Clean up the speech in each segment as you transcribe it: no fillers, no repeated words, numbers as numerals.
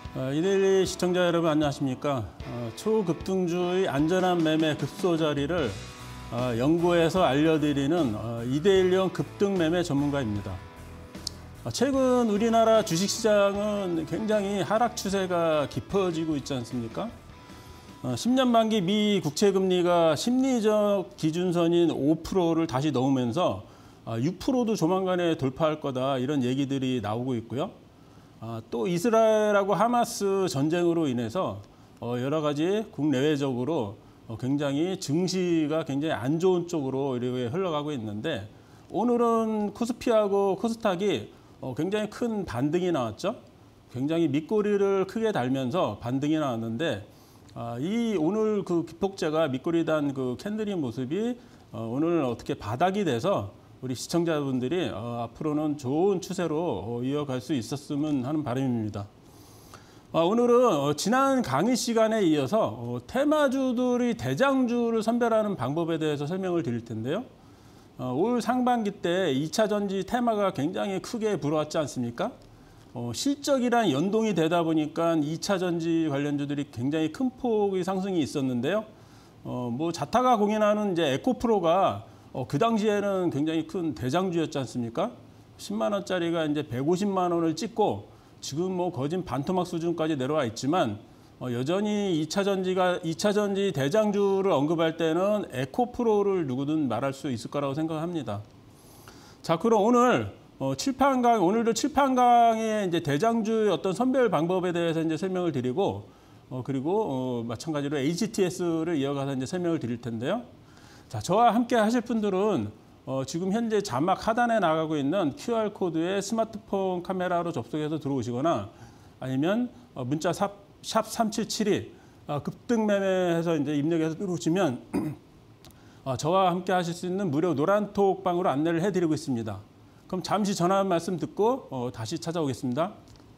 이데일리 시청자 여러분 안녕하십니까. 초급등주의 안전한 매매 급소 자리를 연구해서 알려드리는 이데일리형 급등 매매 전문가입니다. 최근 우리나라 주식시장은 굉장히 하락 추세가 깊어지고 있지 않습니까? 10년 만기 미 국채금리가 심리적 기준선인 5%를 다시 넘으면서 6%도 조만간에 돌파할 거다 이런 얘기들이 나오고 있고요. 또 이스라엘하고 하마스 전쟁으로 인해서 여러 가지 국내외적으로 굉장히 증시가 굉장히 안 좋은 쪽으로 이렇게 흘러가고 있는데 오늘은 코스피하고 코스닥이 굉장히 큰 반등이 나왔죠. 굉장히 밑꼬리를 크게 달면서 반등이 나왔는데 이 오늘 그 기폭제가 밑꼬리 단 그 캔들의 모습이 오늘 어떻게 바닥이 돼서 우리 시청자분들이 앞으로는 좋은 추세로 이어갈 수 있었으면 하는 바람입니다. 오늘은 지난 강의 시간에 이어서 테마주들의 대장주를 선별하는 방법에 대해서 설명을 드릴 텐데요. 올 상반기 때 2차 전지 테마가 굉장히 크게 불어왔지 않습니까? 실적이랑 연동이 되다 보니까 2차 전지 관련주들이 굉장히 큰 폭의 상승이 있었는데요. 뭐 자타가 공인하는 이제 에코프로가 그 당시에는 굉장히 큰 대장주였지 않습니까? 10만 원짜리가 이제 150만 원을 찍고 지금 뭐 거진 반토막 수준까지 내려와 있지만 여전히 2차 전지 대장주를 언급할 때는 에코프로를 누구든 말할 수 있을 거라고 생각합니다. 자, 그럼 오늘 오늘도 칠판강의 이제 대장주의 어떤 선별 방법에 대해서 이제 설명을 드리고 그리고 마찬가지로 HTS를 이어가서 이제 설명을 드릴 텐데요. 자, 저와 함께 하실 분들은 지금 현재 자막 하단에 나가고 있는 QR코드에 스마트폰 카메라로 접속해서 들어오시거나 아니면 문자 샵 3772 급등 매매해서 이제 입력해서 들어오시면 저와 함께 하실 수 있는 무료 노란톡 방으로 안내를 해드리고 있습니다. 그럼 잠시 전화 말씀 듣고 다시 찾아오겠습니다.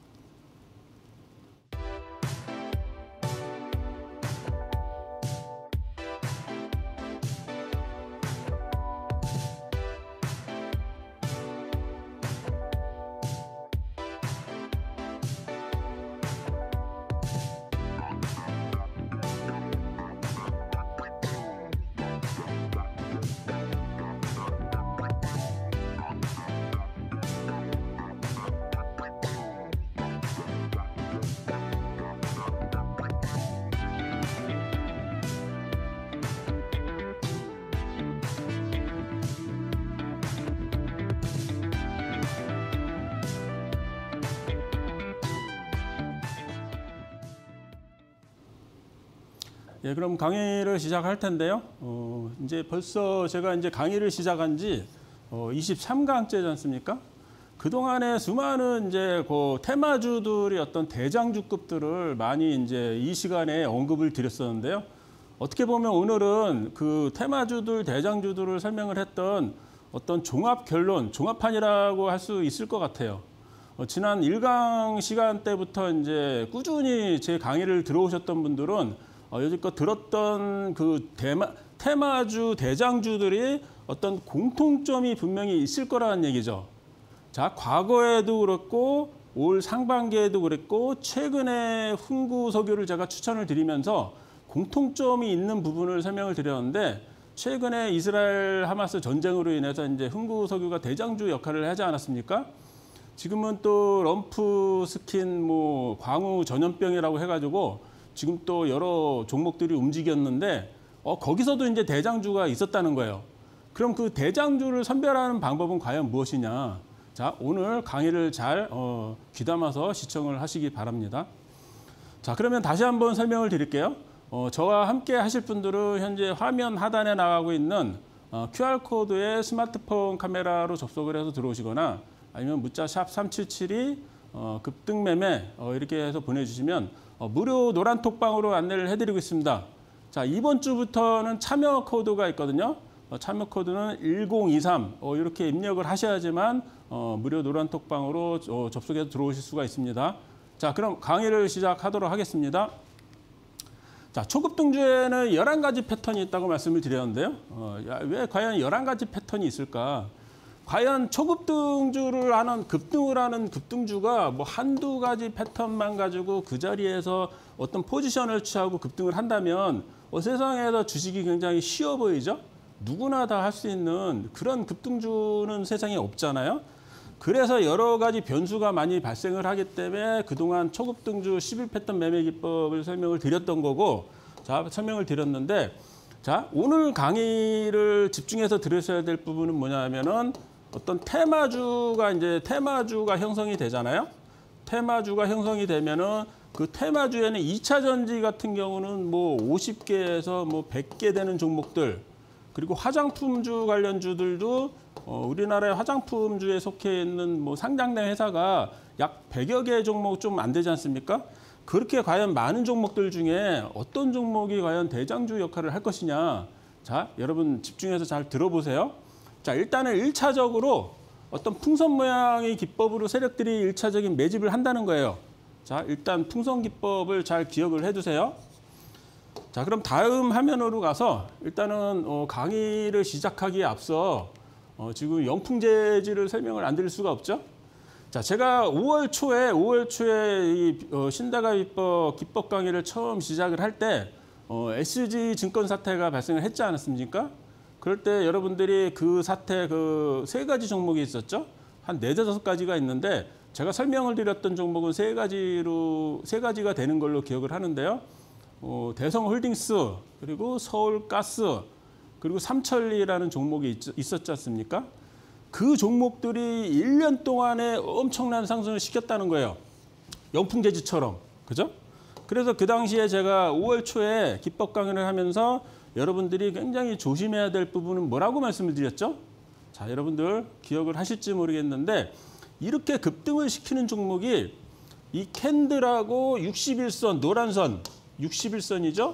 예, 그럼 강의를 시작할 텐데요. 이제 벌써 제가 이제 강의를 시작한 지 23강째지 않습니까? 그동안에 수많은 이제 그 테마주들이 어떤 대장주급들을 많이 이제 이 시간에 언급을 드렸었는데요. 어떻게 보면 오늘은 그 테마주들, 대장주들을 설명을 했던 어떤 종합 결론, 종합판이라고 할 수 있을 것 같아요. 지난 1강 시간 때부터 이제 꾸준히 제 강의를 들어오셨던 분들은 여지껏 들었던 그 테마주, 대장주들이 어떤 공통점이 분명히 있을 거라는 얘기죠. 자, 과거에도 그렇고 올 상반기에도 그랬고 최근에 훈구석유를 제가 추천을 드리면서 공통점이 있는 부분을 설명을 드렸는데 최근에 이스라엘 하마스 전쟁으로 인해서 이제 훈구석유가 대장주 역할을 하지 않았습니까? 지금은 또 럼프 스킨 뭐 광우 전염병이라고 해가지고 지금 또 여러 종목들이 움직였는데 거기서도 이제 대장주가 있었다는 거예요. 그럼 그 대장주를 선별하는 방법은 과연 무엇이냐? 자, 오늘 강의를 잘 귀담아서 시청을 하시기 바랍니다. 자, 그러면 다시 한번 설명을 드릴게요. 저와 함께 하실 분들은 현재 화면 하단에 나가고 있는 QR코드에 스마트폰 카메라로 접속을 해서 들어오시거나 아니면 문자 샵 3772 급등 매매 이렇게 해서 보내주시면 무료 노란톡방으로 안내를 해드리고 있습니다. 자, 이번 주부터는 참여 코드가 있거든요. 참여 코드는 1023 이렇게 입력을 하셔야지만 무료 노란톡방으로 접속해서 들어오실 수가 있습니다. 자, 그럼 강의를 시작하도록 하겠습니다. 자, 초급등주에는 11가지 패턴이 있다고 말씀을 드렸는데요. 왜 과연 11가지 패턴이 있을까? 과연 초급등주를 하는 급등을 하는 급등주가 뭐 한두 가지 패턴만 가지고 그 자리에서 어떤 포지션을 취하고 급등을 한다면 세상에서 주식이 굉장히 쉬워 보이죠? 누구나 다 할 수 있는 그런 급등주는 세상에 없잖아요. 그래서 여러 가지 변수가 많이 발생을 하기 때문에 그동안 초급등주 11패턴 매매 기법을 설명을 드렸던 거고, 자, 설명을 드렸는데, 자, 오늘 강의를 집중해서 들으셔야 될 부분은 뭐냐면은 어떤 테마주가 형성이 되잖아요. 테마주가 형성이 되면은 그 테마주에는 2차 전지 같은 경우는 뭐 50개에서 뭐 100개 되는 종목들, 그리고 화장품주 관련주들도 우리나라의 화장품주에 속해 있는 뭐 상장된 회사가 약 100여 개 종목 좀 안 되지 않습니까? 그렇게 과연 많은 종목들 중에 어떤 종목이 과연 대장주 역할을 할 것이냐. 자, 여러분 집중해서 잘 들어보세요. 자, 일단은 1차적으로 어떤 풍선 모양의 기법으로 세력들이 1차적인 매집을 한다는 거예요. 자, 일단 풍선 기법을 잘 기억을 해두세요. 자, 그럼 다음 화면으로 가서 일단은 강의를 시작하기에 앞서 지금 영풍재질을 설명을 안 드릴 수가 없죠. 자, 제가 5월 초에 이 신다가 기법 강의를 처음 시작을 할 때 SG 증권 사태가 발생을 했지 않았습니까? 그럴 때 여러분들이 그 사태 그 세 가지 종목이 있었죠. 한 4~5가지가 있는데 제가 설명을 드렸던 종목은 세 가지가 되는 걸로 기억을 하는데요. 대성홀딩스, 그리고 서울가스, 그리고 삼천리라는 종목이 있었지 않습니까? 그 종목들이 1년 동안에 엄청난 상승을 시켰다는 거예요. 영풍재지처럼. 그죠? 그래서 그 당시에 제가 5월 초에 기법 강의를 하면서 여러분들이 굉장히 조심해야 될 부분은 뭐라고 말씀을 드렸죠? 자, 여러분들 기억을 하실지 모르겠는데 이렇게 급등을 시키는 종목이 이 캔들하고 61선, 노란 선, 61선이죠?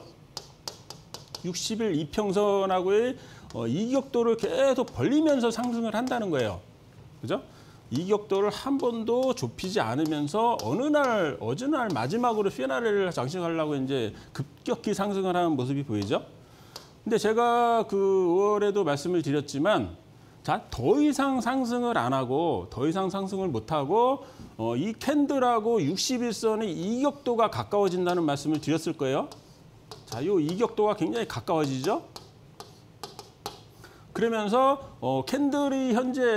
60일 이평선하고의 이격도를 계속 벌리면서 상승을 한다는 거예요. 그죠? 이격도를 한 번도 좁히지 않으면서 어느 날 마지막으로 피나레를 장식하려고 이제 급격히 상승을 하는 모습이 보이죠? 근데 제가 그 5월에도 말씀을 드렸지만, 자, 더 이상 상승을 안 하고, 더 이상 상승을 못 하고, 이 캔들하고 61선의 이격도가 가까워진다는 말씀을 드렸을 거예요. 자, 이 이격도가 굉장히 가까워지죠? 그러면서 캔들이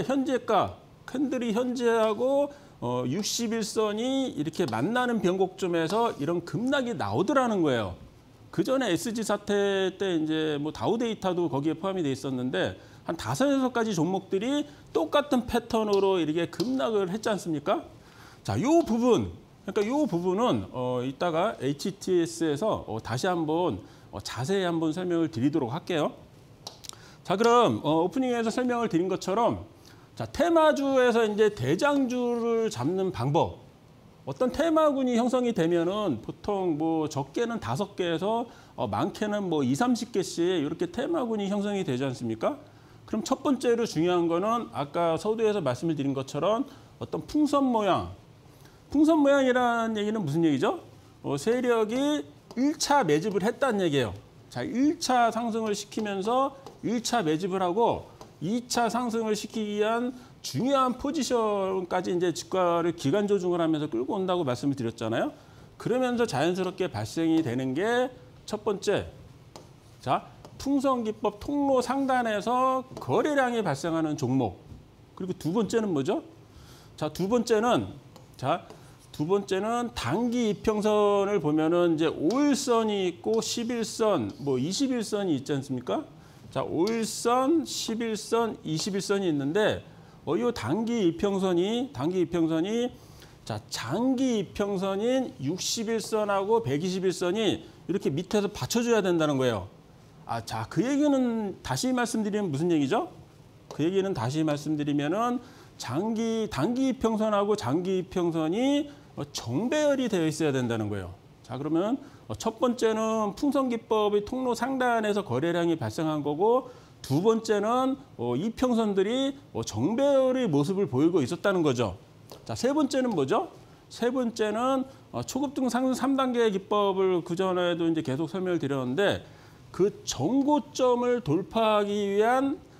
현재하고 61선이 이렇게 만나는 변곡점에서 이런 급락이 나오더라는 거예요. 그 전에 SG 사태 때 이제 뭐 다우데이터도 거기에 포함이 돼 있었는데 한 5~6가지 종목들이 똑같은 패턴으로 이렇게 급락을 했지 않습니까? 자, 요 부분, 그러니까 요 부분은 이따가 HTS에서 다시 한번 자세히 한번 설명을 드리도록 할게요. 자, 그럼 오프닝에서 설명을 드린 것처럼, 자, 테마주에서 이제 대장주를 잡는 방법. 어떤 테마군이 형성이 되면은 보통 뭐 적게는 5개에서 많게는 뭐 20~30개씩 이렇게 테마군이 형성이 되지 않습니까? 그럼 첫 번째로 중요한 거는 아까 서두에서 말씀을 드린 것처럼 어떤 풍선 모양. 풍선 모양이라는 얘기는 무슨 얘기죠? 세력이 1차 매집을 했다는 얘기예요. 자, 1차 상승을 시키면서 1차 매집을 하고 2차 상승을 시키기 위한 중요한 포지션까지 이제 주가를 기간 조정을 하면서 끌고 온다고 말씀을 드렸잖아요. 그러면서 자연스럽게 발생이 되는 게 첫 번째, 자, 풍선기법 통로 상단에서 거래량이 발생하는 종목. 그리고 두 번째는 뭐죠? 자, 두 번째는 단기 이평선을 보면은 이제 5일선이 있고 11선, 뭐 21선이 있지 않습니까? 자, 5일선, 11선, 21선이 있는데 이 단기 이평선이 자, 장기 이평선인 61선하고 121선이 이렇게 밑에서 받쳐줘야 된다는 거예요. 아, 자, 그 얘기는 다시 말씀드리면 무슨 얘기죠? 그 얘기는 다시 말씀드리면은 단기 이평선하고 장기 이평선이 정배열이 되어 있어야 된다는 거예요. 자, 그러면 첫 번째는 풍선기법의 통로 상단에서 거래량이 발생한 거고, 두 번째는 이평선들이 정배열의 모습을 보이고 있었다는 거죠. 자, 세 번째는 뭐죠? 세 번째는 초급등 상승 3단계 기법을 그전에도 이제 계속 설명을 드렸는데 그 정고점을 돌파하기 위한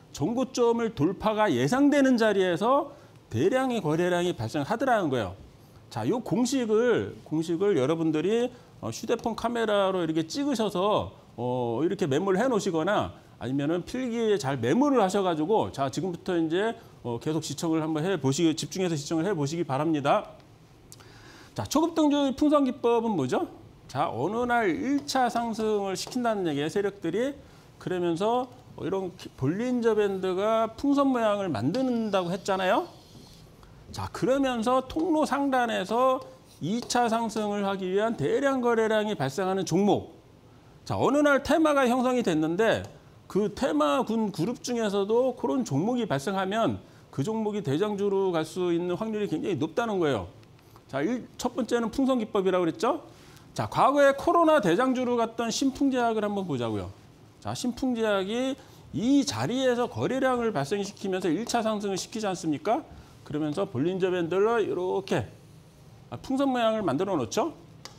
정고점을 돌파가 예상되는 자리에서 대량의 거래량이 발생하더라는 거예요. 자, 이 공식을 여러분들이 휴대폰 카메라로 이렇게 찍으셔서 이렇게 메모를 해 놓으시거나 아니면은 필기에 잘 메모를 하셔가지고 자, 지금부터 이제 계속 시청을 한번 집중해서 시청을 해 보시기 바랍니다. 자, 초급등주의 풍선기법은 뭐죠? 자, 어느 날 1차 상승을 시킨다는 얘기예요, 세력들이. 그러면서 이런 볼린저 밴드가 풍선 모양을 만든다고 했잖아요. 자, 그러면서 통로 상단에서 2차 상승을 하기 위한 대량 거래량이 발생하는 종목. 자, 어느 날 테마가 형성이 됐는데 그 테마군 그룹 중에서도 그런 종목이 발생하면 그 종목이 대장주로 갈 수 있는 확률이 굉장히 높다는 거예요. 자, 첫 번째는 풍선기법이라고 그랬죠. 자, 과거에 코로나 대장주로 갔던 신풍제약을 한번 보자고요. 자, 신풍제약이 이 자리에서 거래량을 발생시키면서 1차 상승을 시키지 않습니까? 그러면서 볼린저 밴드를 이렇게 풍선 모양을 만들어 놓죠.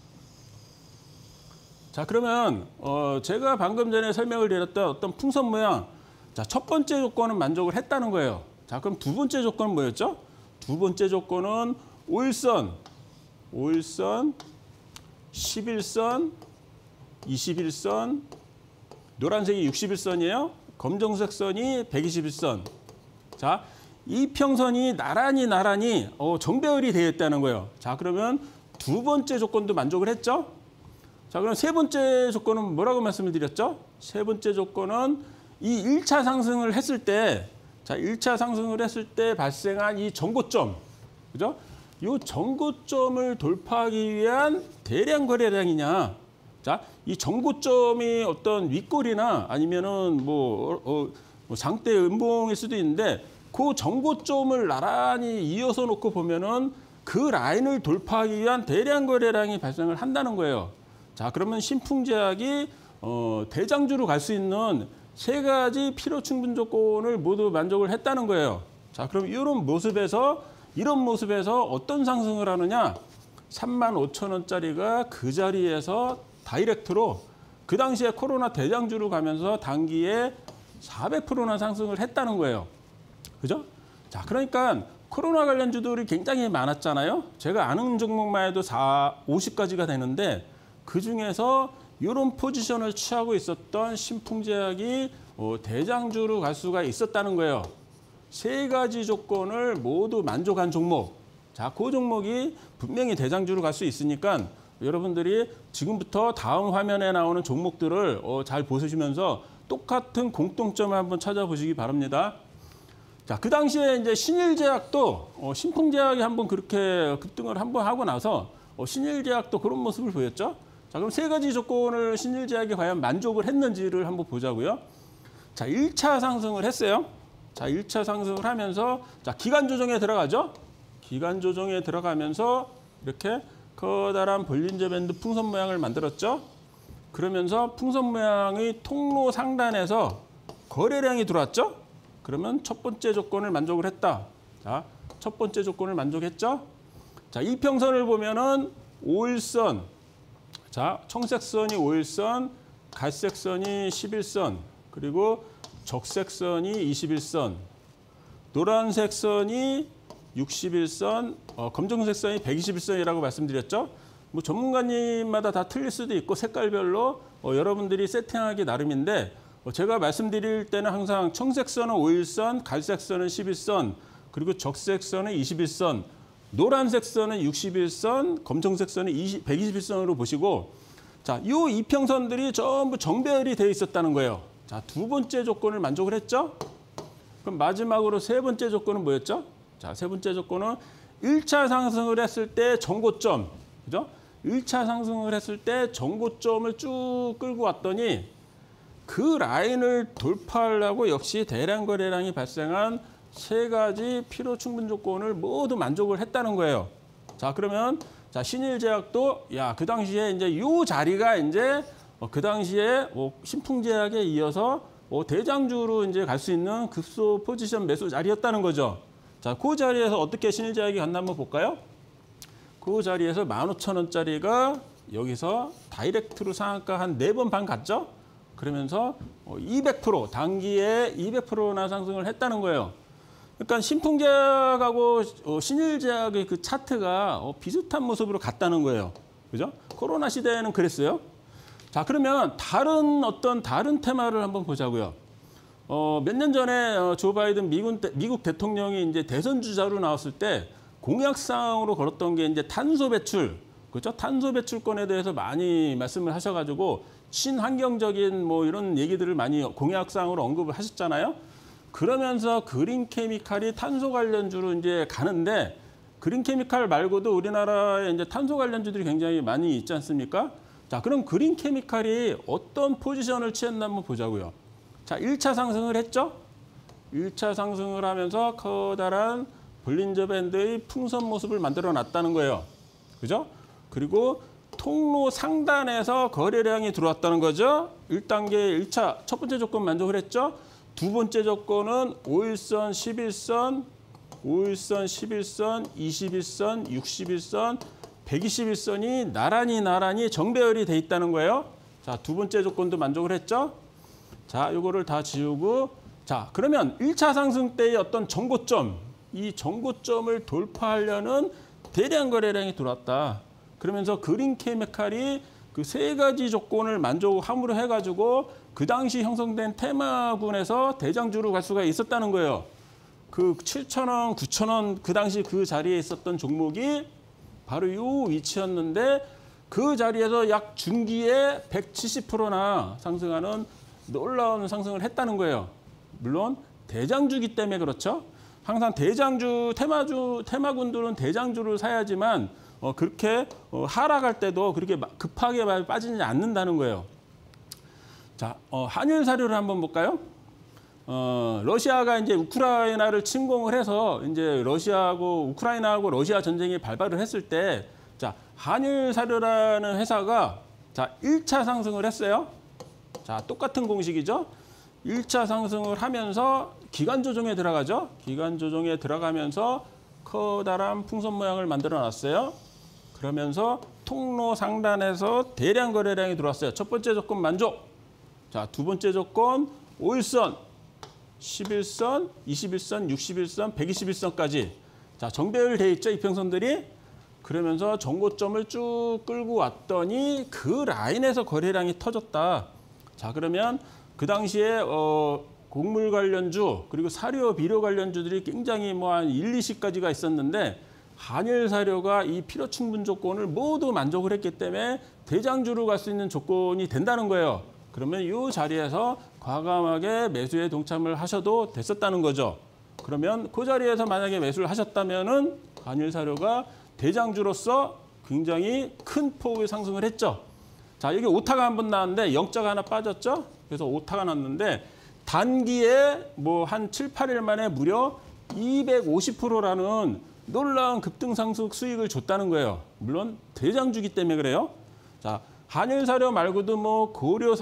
자, 그러면 제가 방금 전에 설명을 드렸던 어떤 풍선 모양, 자, 첫 번째 조건은 만족을 했다는 거예요. 자, 그럼 두 번째 조건은 뭐였죠? 두 번째 조건은 5일선, 11선, 21선, 노란색이 60일선이에요. 검정색 선이 121선. 자, 이 평선이 나란히 정배열이 되어 있다는 거예요. 자, 그러면 두 번째 조건도 만족을 했죠? 자, 그럼 세 번째 조건은 뭐라고 말씀을 드렸죠? 세 번째 조건은 이 1차 상승을 했을 때, 자, 1차 상승을 했을 때 발생한 이 정고점, 그죠? 이 정고점을 돌파하기 위한 대량 거래량이냐? 자, 이 정고점이 어떤 윗골이나 아니면은 장대 음봉일 수도 있는데 그 정고점을 나란히 이어서 놓고 보면은 그 라인을 돌파하기 위한 대량 거래량이 발생을 한다는 거예요. 자, 그러면 신풍제약이 대장주로 갈 수 있는 세 가지 필요 충분 조건을 모두 만족을 했다는 거예요. 자, 그럼 이런 모습에서 어떤 상승을 하느냐? 35,000원짜리가 그 자리에서 다이렉트로 그 당시에 코로나 대장주로 가면서 단기에 400%나 상승을 했다는 거예요. 그죠? 자, 그러니까 코로나 관련주들이 굉장히 많았잖아요. 제가 아는 종목만 해도 50가지가 되는데 그중에서 이런 포지션을 취하고 있었던 신풍제약이 대장주로 갈 수가 있었다는 거예요. 세 가지 조건을 모두 만족한 종목. 자, 그 종목이 분명히 대장주로 갈 수 있으니까 여러분들이 지금부터 다음 화면에 나오는 종목들을 잘 보시면서 똑같은 공통점을 한번 찾아보시기 바랍니다. 자, 그 당시에 이제 신일제약도 신풍제약이 한번 그렇게 급등을 한번 하고 나서 신일제약도 그런 모습을 보였죠. 자, 그럼 세 가지 조건을 신일제약이 과연 만족을 했는지를 한번 보자고요. 자, 1차 상승을 했어요. 자, 1차 상승을 하면서 자, 기간 조정에 들어가죠. 기간 조정에 들어가면서 이렇게 커다란 볼린저 밴드 풍선 모양을 만들었죠. 그러면서 풍선 모양의 통로 상단에서 거래량이 들어왔죠. 그러면 첫 번째 조건을 만족을 했다. 자, 첫 번째 조건을 만족했죠. 자, 이평선을 보면은 5일선, 자, 청색선이 5일선, 갈색선이 11선, 그리고 적색선이 21선, 노란색 선이 61선, 검정색 선이 121선이라고 말씀드렸죠. 뭐 전문가님마다 다 틀릴 수도 있고 색깔별로 여러분들이 세팅하기 나름인데 제가 말씀드릴 때는 항상 청색선은 5일선, 갈색선은 11선, 그리고 적색선은 21선, 노란색 선은 61선, 검정색 선은 121선으로 보시고 자, 이 이평선들이 전부 정배열이 되어 있었다는 거예요. 자, 두 번째 조건을 만족을 했죠. 그럼 마지막으로 세 번째 조건은 뭐였죠? 자, 세 번째 조건은 1차 상승을 했을 때 정고점, 그죠? 1차 상승을 했을 때 정고점을 쭉 끌고 왔더니 그 라인을 돌파하려고 역시 대량 거래량이 발생한 세 가지 필요 충분 조건을 모두 만족을 했다는 거예요. 자, 그러면 자, 신일제약도 그 당시에 이제 요 자리가 이제 그 당시에 신풍제약에 이어서 대장주로 이제 갈 수 있는 급소 포지션 매수 자리였다는 거죠. 자, 그 자리에서 어떻게 신일제약이 갔나 한번 볼까요? 그 자리에서 15,000원짜리가 여기서 다이렉트로 상한가 한 4번 반 갔죠? 그러면서 200% 단기에 200%나 상승을 했다는 거예요. 그러니까 신풍제약하고 신일제약의 그 차트가 비슷한 모습으로 갔다는 거예요. 그죠? 코로나 시대에는 그랬어요. 자, 그러면 다른 테마를 한번 보자고요. 몇 년 전에 조 바이든 미국 대통령이 이제 대선 주자로 나왔을 때 공약사항으로 걸었던 게 이제 탄소 배출, 그렇죠? 탄소 배출권에 대해서 많이 말씀을 하셔가지고 친환경적인 뭐 이런 얘기들을 많이 공약사항으로 언급을 하셨잖아요. 그러면서 그린케미칼이 탄소 관련주로 이제 가는데 그린케미칼 말고도 우리나라에 이제 탄소 관련주들이 굉장히 많이 있지 않습니까? 자, 그럼 그린케미칼이 어떤 포지션을 취했나 한번 보자고요. 자, 1차 상승을 했죠? 1차 상승을 하면서 커다란 볼린저 밴드의 풍선 모습을 만들어 놨다는 거예요. 그죠? 그리고 통로 상단에서 거래량이 들어왔다는 거죠. 1단계 1차 첫 번째 조건 만족을 했죠. 두 번째 조건은 5일선, 11선, 5일선, 11선, 21선, 61선, 121선이 나란히 정배열이 돼 있다는 거예요. 자, 두 번째 조건도 만족을 했죠. 자, 요거를 다 지우고, 자, 그러면 1차 상승 때의 어떤 정고점, 이 정고점을 돌파하려는 대량 거래량이 들어왔다. 그러면서 그린케미칼이 그 세 가지 조건을 만족함으로 해가지고 그 당시 형성된 테마군에서 대장주로 갈 수가 있었다는 거예요. 그 7,000원, 9,000원 그 당시 그 자리에 있었던 종목이 바로 이 위치였는데 그 자리에서 약 준기에 170%나 상승하는 놀라운 상승을 했다는 거예요. 물론 대장주기 때문에 그렇죠. 항상 대장주, 테마군들은 대장주를 사야지만 그렇게 하락할 때도 그렇게 급하게 빠지지 않는다는 거예요. 자, 한일 사료를 한번 볼까요? 러시아가 이제 우크라이나를 침공을 해서 이제 우크라이나하고 러시아 전쟁이 발발을 했을 때, 자, 한일 사료라는 회사가 자, 1차 상승을 했어요. 자, 똑같은 공식이죠. 1차 상승을 하면서 기간 조정에 들어가죠. 기간 조정에 들어가면서 커다란 풍선 모양을 만들어 놨어요. 그러면서 통로 상단에서 대량 거래량이 들어왔어요. 첫 번째 조건 만족. 자, 두 번째 조건 5일선, 11선, 21선, 61선, 121선까지. 자, 정배열돼 있죠, 이평선들이. 그러면서 정고점을 쭉 끌고 왔더니 그 라인에서 거래량이 터졌다. 자, 그러면 그 당시에 곡물 관련주 그리고 사료, 비료 관련주들이 굉장히 뭐 한 1, 2시까지가 있었는데 한일 사료가 이 필요 충분 조건을 모두 만족을 했기 때문에 대장주로 갈 수 있는 조건이 된다는 거예요. 그러면 이 자리에서 과감하게 매수에 동참을 하셔도 됐었다는 거죠. 그러면 그 자리에서 만약에 매수를 하셨다면은 한일 사료가 대장주로서 굉장히 큰 폭의 상승을 했죠. 자, 여기 오타가 한 번 나왔는데 영자가 하나 빠졌죠. 그래서 오타가 났는데 단기에 뭐 한 7, 8일 만에 무려 250%라는 놀라운 급등상승 수익을 줬다는 거예요. 물론 대장주기 때문에 그래요. 자, 한일사료 말고도 뭐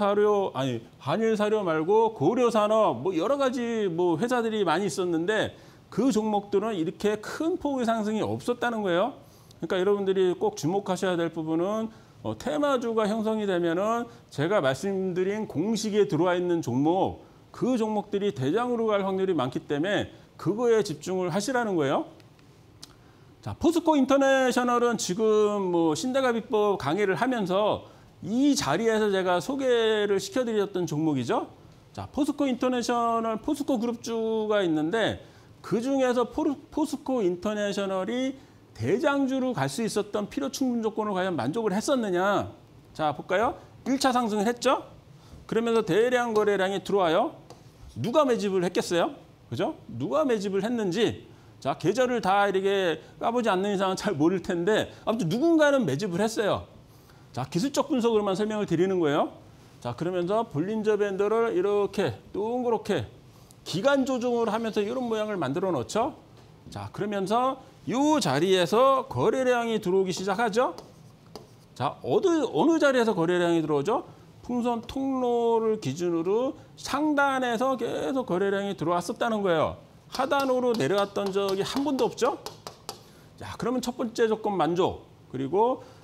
한일사료 말고 고려산업 뭐 여러 가지 뭐 회사들이 많이 있었는데 그 종목들은 이렇게 큰 폭의 상승이 없었다는 거예요. 그러니까 여러분들이 꼭 주목하셔야 될 부분은 테마주가 형성이 되면은 제가 말씀드린 공식에 들어와 있는 종목, 그 종목들이 대장으로 갈 확률이 많기 때문에 그거에 집중을 하시라는 거예요. 자, 포스코 인터내셔널은 지금 뭐 신대가 비법 강의를 하면서 이 자리에서 제가 소개를 시켜드렸던 종목이죠. 자, 포스코 인터내셔널, 포스코 그룹주가 있는데 그 중에서 포스코 인터내셔널이 대장주로 갈 수 있었던 필요 충분 조건을 과연 만족을 했었느냐. 자, 볼까요? 1차 상승을 했죠. 그러면서 대량 거래량이 들어와요. 누가 매집을 했겠어요? 그죠? 누가 매집을 했는지. 자, 계절을 다 이렇게 까보지 않는 이상은 잘 모를 텐데 아무튼 누군가는 매집을 했어요. 자, 기술적 분석으로만 설명을 드리는 거예요. 자, 그러면서 볼린저 밴드를 이렇게 동그랗게 기간 조정을 하면서 이런 모양을 만들어 놓죠. 자, 그러면서 이 자리에서 거래량이 들어오기 시작하죠. 자, 어느 자리에서 거래량이 들어오죠? 풍선 통로를 기준으로 상단에서 계속 거래량이 들어왔었다는 거예요. 하단으로 내려왔던 적이 한 번도 없죠. 자, 그러면 첫 번째 조건 만족. 그리고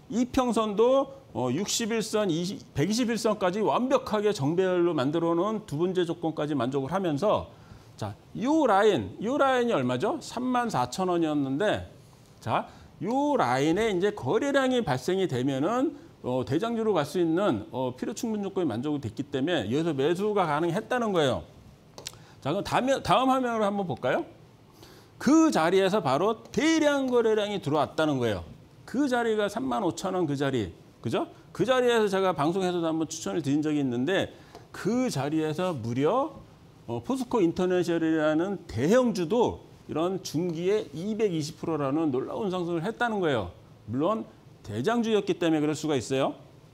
이평선도 61선, 121선까지 완벽하게 정배열로 만들어 놓은 두 번째 조건까지 만족을 하면서 자, 요 라인이 얼마죠? 34,000원이었는데 자, 요 라인에 이제 거래량이 발생이 되면은 대장주로 갈 수 있는 필요 충분 조건이 만족이 됐기 때문에 여기서 매수가 가능했다는 거예요. 자, 그럼 다음 화면으로 한번 볼까요? 그 자리에서 바로 대량 거래량이 들어왔다는 거예요. 그 자리가 35,000원 그 자리. 그죠? 그 자리에서 제가 방송에서도 한번 추천을 드린 적이 있는데 그 자리에서 무려 포스코 인터내셔널이라는 대형주도 이런 중기에 220%라는 놀라운 상승을 했다는 거예요. 물론 대장주였기 때문에 그럴 수가 있어요.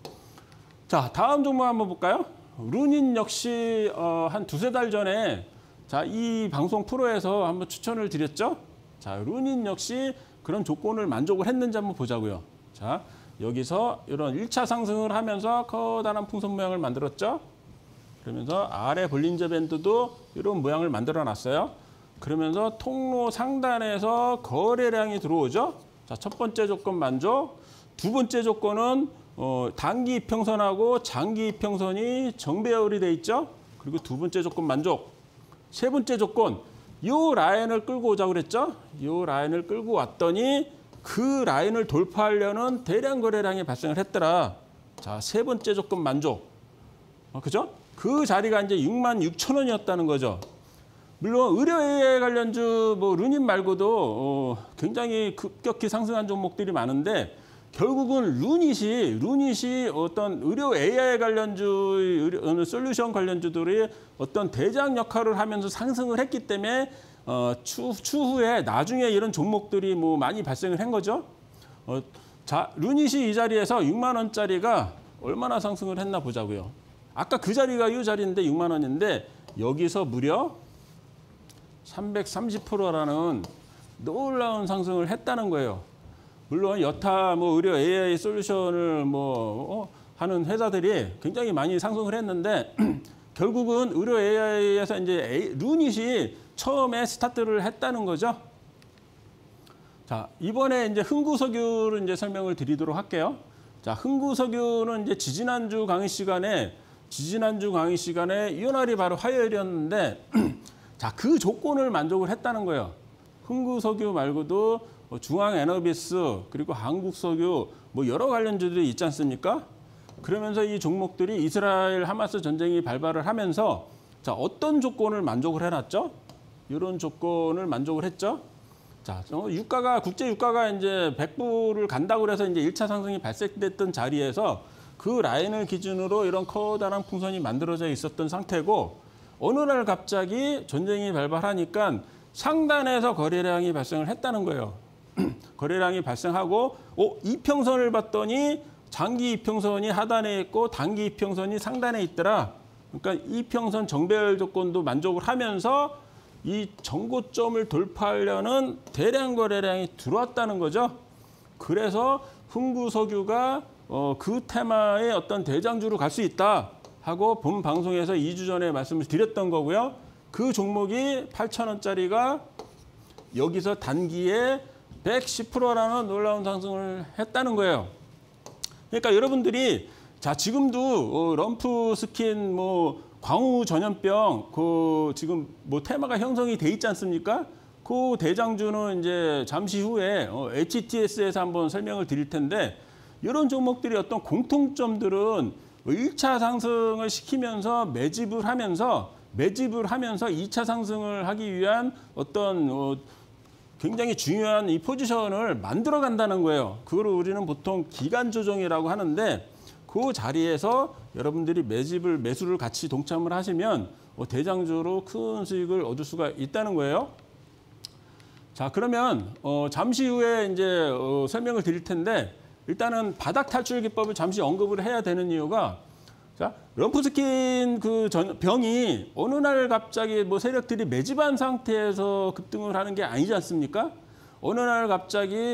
자, 다음 종목 한번 볼까요? 루닌 역시 한 두세 달 전에 자, 이 방송 프로에서 한번 추천을 드렸죠. 자, 루닌 역시 그런 조건을 만족을 했는지 한번 보자고요. 자, 여기서 이런 1차 상승을 하면서 커다란 풍선 모양을 만들었죠. 그러면서 아래 볼린저 밴드도 이런 모양을 만들어 놨어요. 그러면서 통로 상단에서 거래량이 들어오죠. 자, 첫 번째 조건 만족. 두 번째 조건은 단기 이평선하고 장기 이평선이 정배열이 돼 있죠. 그리고 두 번째 조건 만족. 세 번째 조건, 요 라인을 끌고 오자고 그랬죠. 요 라인을 끌고 왔더니 그 라인을 돌파하려는 대량 거래량이 발생을 했더라. 자, 세 번째 조건 만족. 그죠? 그 자리가 이제 66,000원이었다는 거죠. 물론 의료 AI 관련주 뭐 루닌 말고도 굉장히 급격히 상승한 종목들이 많은데 결국은 루닛이 어떤 의료 AI 관련주, 솔루션 관련주들이 어떤 대장 역할을 하면서 상승을 했기 때문에 추후에 나중에 이런 종목들이 뭐 많이 발생을 한 거죠. 자, 루닛이 이 자리에서 6만 원짜리가 얼마나 상승을 했나 보자고요. 아까 그 자리가 이 자리인데 6만 원인데 여기서 무려 330%라는 놀라운 상승을 했다는 거예요. 물론 여타 뭐 의료 AI 솔루션을 하는 회사들이 굉장히 많이 상승을 했는데 결국은 의료 AI에서 이제 루닛이 처음에 스타트를 했다는 거죠. 자, 이번에 이제 흥구석유를 이제 설명을 드리도록 할게요. 자, 흥구석유는 이제 지지난주 강의 시간에 이 날이 바로 화요일이었는데 자, 그 조건을 만족을 했다는 거예요. 흥구석유 말고도 중앙에너비스 그리고 한국석유 뭐 여러 관련주들이 있지 않습니까? 그러면서 이 종목들이 이스라엘 하마스 전쟁이 발발을 하면서 자, 어떤 조건을 만족을 해놨죠? 이런 조건을 만족을 했죠. 자, 국제 유가가 이제 100불을 간다고 해서 이제 1차 상승이 발생됐던 자리에서 그 라인을 기준으로 이런 커다란 풍선이 만들어져 있었던 상태고 어느 날 갑자기 전쟁이 발발하니까 상단에서 거래량이 발생을 했다는 거예요. 거래량이 발생하고 이평선을 봤더니 장기 이평선이 하단에 있고 단기 이평선이 상단에 있더라. 그러니까 이평선 정배열 조건도 만족을 하면서 이 정고점을 돌파하려는 대량 거래량이 들어왔다는 거죠. 그래서 흥구석유가 그 테마의 어떤 대장주로 갈 수 있다 하고 본 방송에서 2주 전에 말씀을 드렸던 거고요. 그 종목이 8,000원짜리가 여기서 단기에 110%라는 놀라운 상승을 했다는 거예요. 그러니까 여러분들이 자, 지금도 럼프 스킨 광우 전염병 지금 테마가 형성이 돼 있지 않습니까? 그 대장주는 이제 잠시 후에 HTS에서 한번 설명을 드릴 텐데 이런 종목들이 어떤 공통점들은 1차 상승을 시키면서 매집을 하면서 2차 상승을 하기 위한 어떤 굉장히 중요한 이 포지션을 만들어 간다는 거예요. 그걸 우리는 보통 기간 조정이라고 하는데 그 자리에서 여러분들이 매수를 같이 동참을 하시면 대장주로 큰 수익을 얻을 수가 있다는 거예요. 자, 그러면 잠시 후에 이제 설명을 드릴 텐데 일단은 바닥 탈출 기법을 잠시 언급을 해야 되는 이유가 자, 럼프스킨 병이 어느 날 갑자기 세력들이 매집한 상태에서 급등을 하는 게 아니지 않습니까? 어느 날 갑자기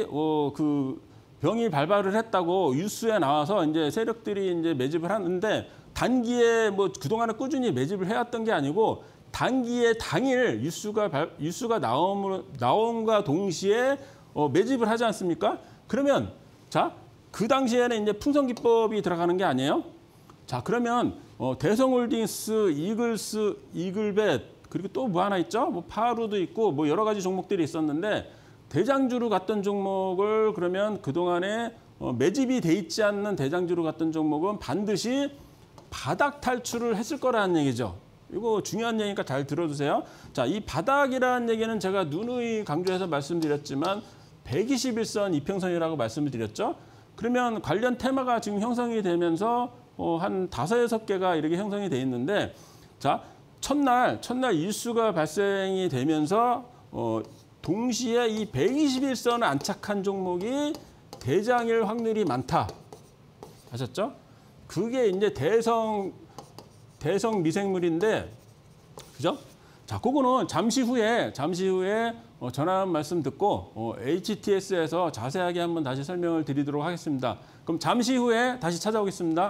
병이 발발을 했다고 뉴스에 나와서 이제 세력들이 이제 매집을 하는데 단기에 그동안에 꾸준히 매집을 해왔던 게 아니고 단기에 당일 뉴스가 나옴과 동시에 매집을 하지 않습니까? 그러면 자, 그 당시에는 이제 풍선기법이 들어가는 게 아니에요. 자, 그러면 대성홀딩스, 이글스, 이글벳, 그리고 또 뭐 하나 있죠? 뭐 파루도 있고 뭐 여러 가지 종목들이 있었는데 대장주로 갔던 종목을 그러면 그동안에 매집이 돼 있지 않는 대장주로 갔던 종목은 반드시 바닥 탈출을 했을 거라는 얘기죠. 이거 중요한 얘기니까 잘 들어주세요. 자, 이 바닥이라는 얘기는 제가 누누이 강조해서 말씀드렸지만 121선 이평선이라고 말씀을 드렸죠. 그러면 관련 테마가 지금 형성이 되면서 한 5-6개가 이렇게 형성이 돼 있는데, 자, 첫날 일수가 발생이 되면서 동시에 이 121선을 안착한 종목이 대장일 확률이 많다. 아셨죠? 그게 이제 대성 미생물인데, 그죠? 자, 그거는 잠시 후에 전화 말씀 듣고 HTS에서 자세하게 한번 다시 설명을 드리도록 하겠습니다. 그럼 잠시 후에 다시 찾아오겠습니다.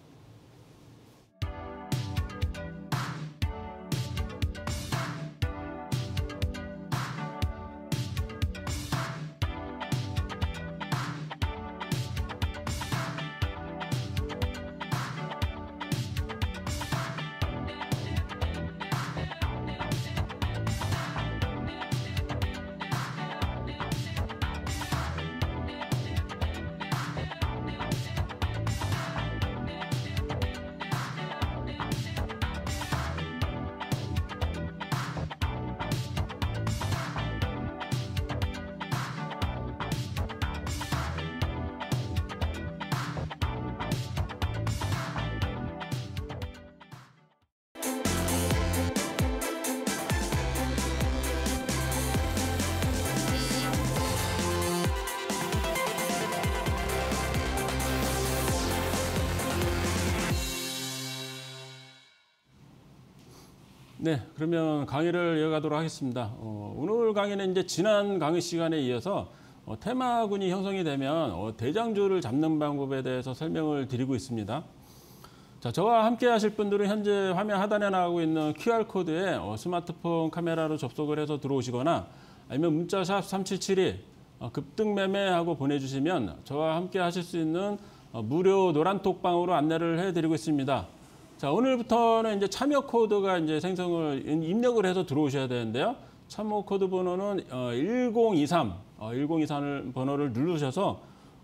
네, 그러면 강의를 이어가도록 하겠습니다. 오늘 강의는 이제 지난 강의 시간에 이어서 테마군이 형성이 되면 대장주를 잡는 방법에 대해서 설명을 드리고 있습니다. 자, 저와 함께 하실 분들은 현재 화면 하단에 나오고 있는 QR코드에 스마트폰 카메라로 접속을 해서 들어오시거나 아니면 문자 샵 3772 급등 매매하고 보내주시면 저와 함께 하실 수 있는 무료 노란톡방으로 안내를 해드리고 있습니다. 자, 오늘부터는 이제 참여 코드가 이제 생성을 입력을 해서 들어오셔야 되는데요. 참여 코드 번호는 1023, 1023을 번호를 누르셔서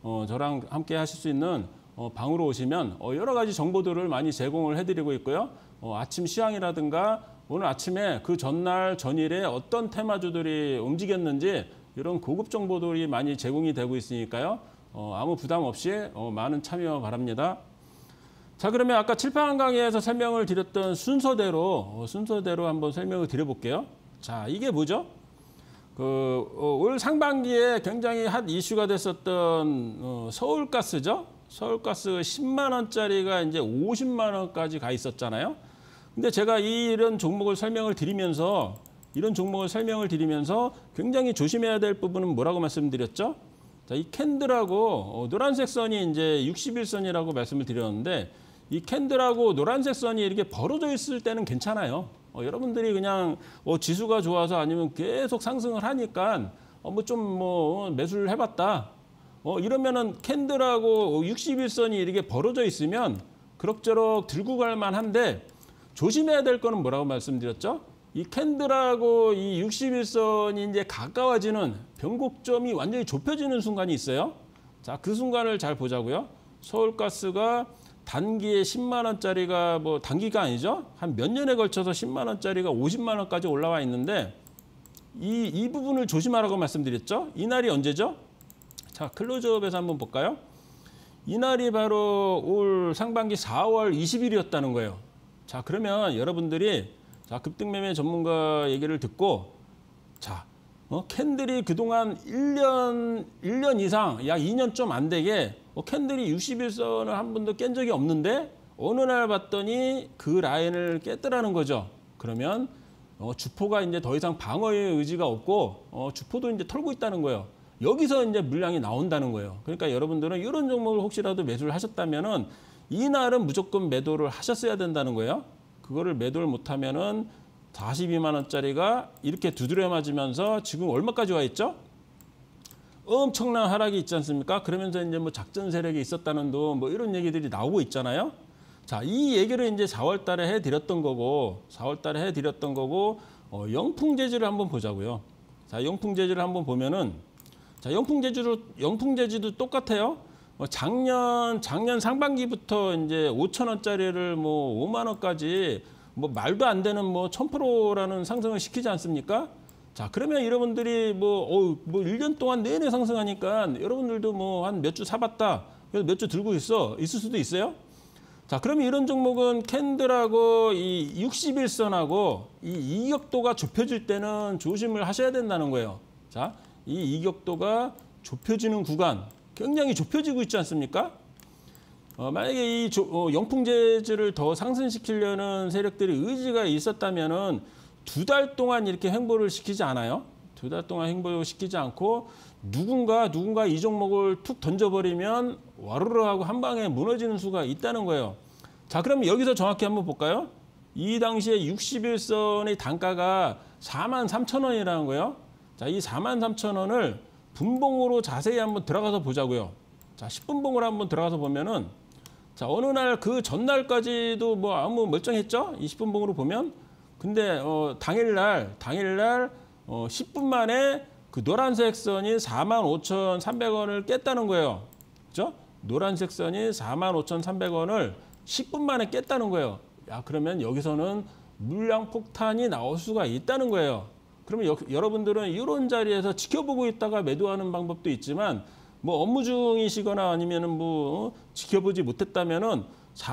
저랑 함께 하실 수 있는 방으로 오시면 여러 가지 정보들을 많이 제공을 해드리고 있고요. 아침 시황이라든가 오늘 아침에 그 전날 전일에 어떤 테마주들이 움직였는지 이런 고급 정보들이 많이 제공이 되고 있으니까요. 아무 부담 없이 많은 참여 바랍니다. 자, 그러면 아까 칠판 강의에서 설명을 드렸던 순서대로 한번 설명을 드려볼게요. 자, 이게 뭐죠? 올 상반기에 굉장히 핫 이슈가 됐었던 서울가스죠. 서울가스 10만 원짜리가 이제 50만 원까지 가 있었잖아요. 근데 제가 이런 종목을 설명을 드리면서 굉장히 조심해야 될 부분은 뭐라고 말씀드렸죠? 자, 이 캔들하고 노란색 선이 이제 61선이라고 말씀을 드렸는데 이 캔들하고 노란색 선이 이렇게 벌어져 있을 때는 괜찮아요. 여러분들이 그냥 지수가 좋아서 아니면 계속 상승을 하니까 매수를 해봤다. 이러면은 캔들하고 61선이 이렇게 벌어져 있으면 그럭저럭 들고 갈 만한데 조심해야 될 거는 뭐라고 말씀드렸죠? 이 캔들하고 이 61선이 이제 가까워지는 변곡점이 완전히 좁혀지는 순간이 있어요. 자, 그 순간을 잘 보자고요. 서울가스가 단기에 10만 원짜리가 단기가 아니죠. 한 몇 년에 걸쳐서 10만 원짜리가 50만 원까지 올라와 있는데 이 부분을 조심하라고 말씀드렸죠. 이날이 언제죠? 자, 클로즈업에서 한번 볼까요? 이날이 바로 올 상반기 4월 20일이었다는 거예요. 자, 그러면 여러분들이 급등매매 전문가 얘기를 듣고 자, 캔들이 그동안 1년 이상 약 2년 좀 안 되게 캔들이 61선을 한 번도 깬 적이 없는데 어느 날 봤더니 그 라인을 깼더라는 거죠. 그러면 주포가 이제 더 이상 방어의 의지가 없고 주포도 이제 털고 있다는 거예요. 여기서 이제 물량이 나온다는 거예요. 그러니까 여러분들은 이런 종목을 혹시라도 매수를 하셨다면은 이날은 무조건 매도를 하셨어야 된다는 거예요. 그거를 매도를 못하면은 42만 원짜리가 이렇게 두드려 맞으면서 지금 얼마까지 와 있죠? 엄청난 하락이 있지 않습니까? 그러면서 이제 뭐 작전 세력이 있었다는 둥 뭐 이런 얘기들이 나오고 있잖아요. 자, 이 얘기를 이제 4월 달에 해드렸던 거고, 영풍재지를 한번 보자고요. 자, 영풍재지를 한번 보면은, 자, 영풍재지도 똑같아요. 작년 상반기부터 이제 5,000원짜리를 뭐 5만 원까지 뭐 말도 안 되는 뭐 1000%라는 상승을 시키지 않습니까? 자, 그러면 여러분들이 뭐 1년 동안 내내 상승하니까 여러분들도 뭐 한 몇 주 사봤다. 그래서 몇 주 들고 있을 수도 있어요. 자, 그러면 이런 종목은 캔들하고 이 61선하고 이 이격도가 좁혀질 때는 조심을 하셔야 된다는 거예요. 자, 이 이격도가 좁혀지는 구간, 굉장히 좁혀지고 있지 않습니까? 만약에 이 영풍재지를 더 상승시키려는 세력들이 의지가 있었다면은 2달 동안 이렇게 횡보를 시키지 않아요. 2달 동안 횡보를 시키지 않고 누군가 이 종목을 툭 던져버리면 와르르 하고 한 방에 무너지는 수가 있다는 거예요. 자, 그럼 여기서 정확히 한번 볼까요? 이 당시에 61선의 단가가 43,000원이라는 거예요. 자, 이 43,000원을 분봉으로 자세히 한번 들어가서 보자고요. 자, 10분봉으로 한번 들어가서 보면은, 자, 어느 날 그 전날까지도 뭐 아무 멀쩡했죠? 이 10분봉으로 보면. 근데 당일날 10분 만에 그 노란색 선이 45,300원을 깼다는 거예요. 그죠? 노란색 선이 45,300원을 10분 만에 깼다는 거예요. 야, 그러면 여기서는 물량 폭탄이 나올 수가 있다는 거예요. 그러면 여러분들은 이런 자리에서 지켜보고 있다가 매도하는 방법도 있지만, 뭐 업무 중이시거나 아니면은 뭐 지켜보지 못했다면은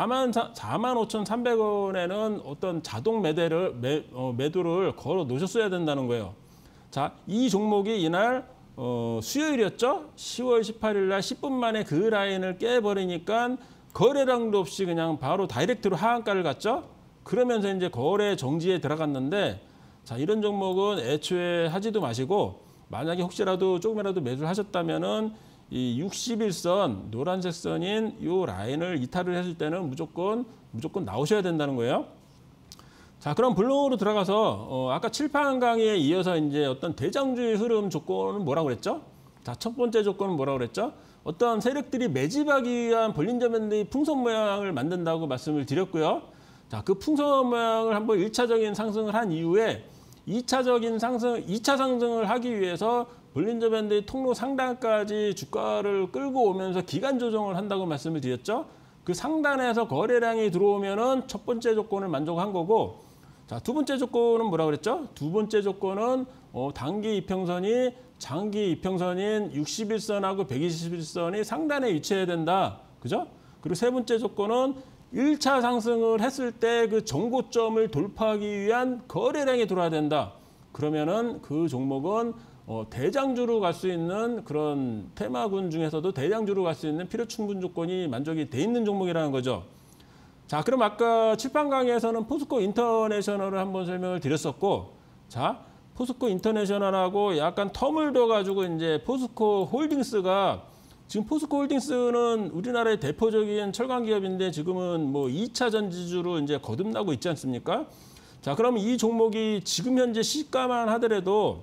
45,300원에는 어떤 자동 매도를 걸어 놓으셨어야 된다는 거예요. 자, 이 종목이 이날 수요일이었죠? 10월 18일 날 10분 만에 그 라인을 깨버리니까 거래량도 없이 그냥 바로 다이렉트로 하한가를 갔죠? 그러면서 이제 거래 정지에 들어갔는데, 자, 이런 종목은 애초에 하지도 마시고, 만약에 혹시라도 조금이라도 매수를 하셨다면은 이 61선 노란색 선인 이 라인을 이탈을 했을 때는 무조건 나오셔야 된다는 거예요. 자, 그럼 본론으로 들어가서 아까 칠판 강의에 이어서 이제 어떤 대장주의 흐름 조건은 뭐라고 그랬죠? 자, 첫 번째 조건은 뭐라고 그랬죠? 어떤 세력들이 매집하기 위한 볼린저밴드의 풍선 모양을 만든다고 말씀을 드렸고요. 자, 그 풍선 모양을 한번 1차적인 상승을 한 이후에 2차 상승을 하기 위해서 볼린저밴드의 통로 상단까지 주가를 끌고 오면서 기간 조정을 한다고 말씀을 드렸죠. 그 상단에서 거래량이 들어오면은 첫 번째 조건을 만족한 거고, 자, 두 번째 조건은 뭐라고 그랬죠? 두 번째 조건은 단기 이평선이 장기 이평선인 61선하고 121선이 상단에 위치해야 된다. 그죠? 그리고 세 번째 조건은 1차 상승을 했을 때 그 정고점을 돌파하기 위한 거래량이 들어와야 된다. 그러면은 그 종목은 대장주로 갈 수 있는 그런 테마군 중에서도 대장주로 갈 수 있는 필요 충분 조건이 만족이 돼 있는 종목이라는 거죠. 자, 그럼 아까 칠판 강의에서는 포스코 인터내셔널을 한번 설명을 드렸었고, 자, 포스코 인터내셔널하고 약간 텀을 둬가지고 이제 포스코 홀딩스가, 지금 포스코 홀딩스는 우리나라의 대표적인 철강 기업인데 지금은 뭐 2차 전지주로 이제 거듭나고 있지 않습니까? 자, 그럼 이 종목이 지금 현재 시가만 하더라도,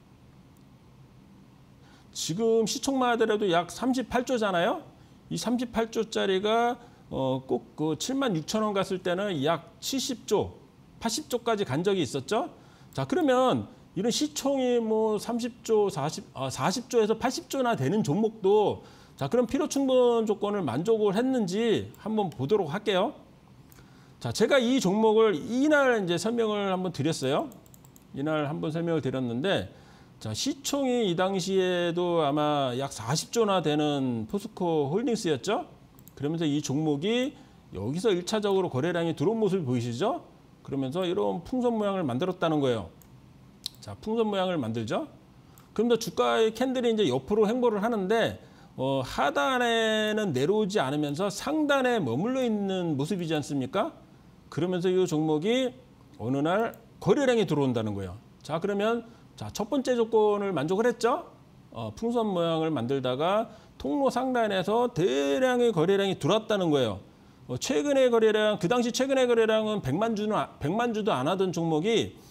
지금 시총만 하더라도 약 38조잖아요. 이 38조짜리가 꼭 그 76,000원 갔을 때는 약 70조, 80조까지 간 적이 있었죠. 자, 그러면 이런 시총이 뭐 30조, 40조에서 80조나 되는 종목도, 자, 그럼 필요 충분 조건을 만족을 했는지 한번 보도록 할게요. 자, 제가 이 종목을 이날 이제 설명을 한번 드렸어요. 이날 한번 설명을 드렸는데, 자, 시총이 이 당시에도 아마 약 40조나 되는 포스코 홀딩스였죠. 그러면서 이 종목이 여기서 1차적으로 거래량이 들어온 모습을 보이시죠? 그러면서 이런 풍선 모양을 만들었다는 거예요. 자, 풍선 모양을 만들죠. 그러면서 주가의 캔들이 이제 옆으로 횡보를 하는데, 하단에는 내려오지 않으면서 상단에 머물러 있는 모습이지 않습니까? 그러면서 이 종목이 어느 날 거래량이 들어온다는 거예요. 자, 그러면 자, 첫 번째 조건을 만족을 했죠. 풍선 모양을 만들다가 통로 상단에서 대량의 거래량이 들어왔다는 거예요. 최근의 거래량, 그 당시 최근의 거래량은 100만 주도 안 하던 종목이